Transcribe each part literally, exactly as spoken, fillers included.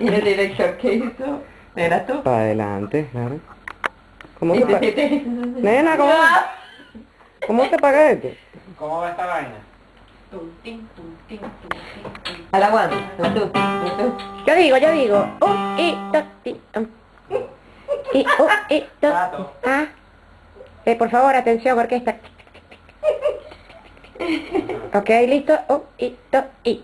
¿Y el director qué hizo? ¿Eras tú? Para adelante, claro. ¿Cómo se paga? Nena, ¿cómo, ¿cómo se paga esto? ¿Cómo va esta vaina? A la one, tú, tú, tú. Yo digo, yo digo. Un, y, dos, y, um. Y, un, y, dos. Tato. Ah. Eh, por favor, atención, orquesta. Ok, listo. Un, y, dos, y.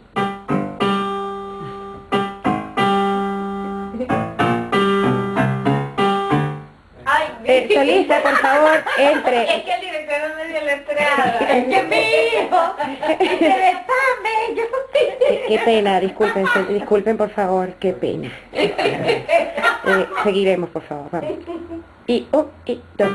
Eh, solista, por favor, entre. Es que el director no me dio la entrada. Es que mi hijo se ve tan bello. Qué, qué pena, disculpen, se- disculpen por favor, qué pena. Eh, seguiremos, por favor, vamos. Y un, y dos.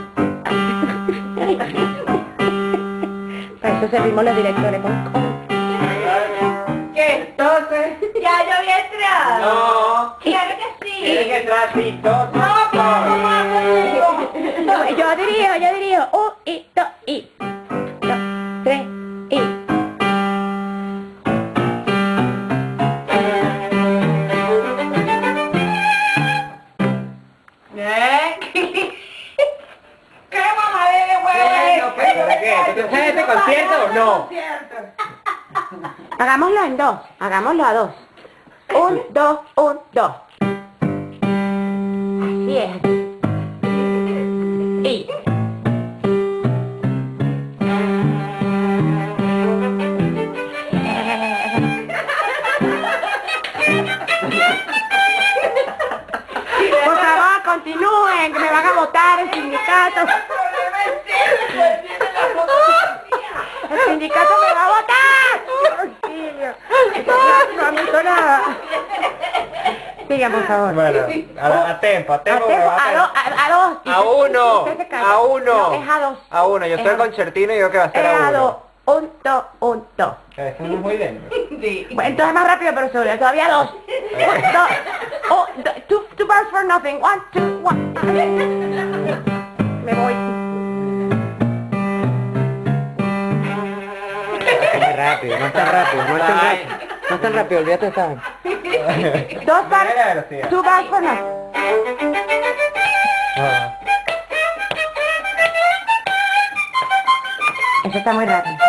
Para eso servimos los directores con con. ¿Qué? Entonces, ya yo había entrado. No. Claro que sí. Tiene que entrar así, dos, No, dos. No, yo dirijo, yo dirijo. Un, y dos, y. Dos, tres, y. ¿Eh? ¿Qué mamadera, Bueno, güey? ¿pero qué? ¿Tú te sabes este concierto o no? Hagámoslo en dos, hagámoslo a dos. Un, dos, un, dos. Así es. Y. Por favor, continúen, que me van a votar el sindicato. El sindicato me va a votar. Auxilio. No han visto nada. Sigan, por favor. Bueno, a, a tempo, a A, tempo. tempo, me va a, a do- a, a dos. A uno, Usted se calla. a uno. No, es a dos. A uno, yo Es soy a el dos. concertino y yo que va a ser Es a a uno. dos. Un, dos, un, dos. Eso no es muy lento. Sí. Bueno, entonces más rápido, pero sobre todavía dos. Un, dos. Oh, do- two, two bars for nothing. One, two, one. Me voy. Muy rápido, no es tan rápido, no es tan rápido. No es tan rápido, olvídate de esa. Dos bars. Mira la velocidad. Two bars for nothing. Ah. Eso está muy rápido.